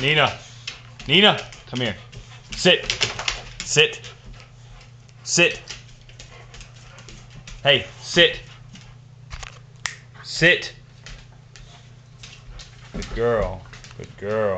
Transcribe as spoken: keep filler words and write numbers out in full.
Nina. Nina, come here. Sit. Sit. Sit. Hey, sit. Sit. Good girl. Good girl.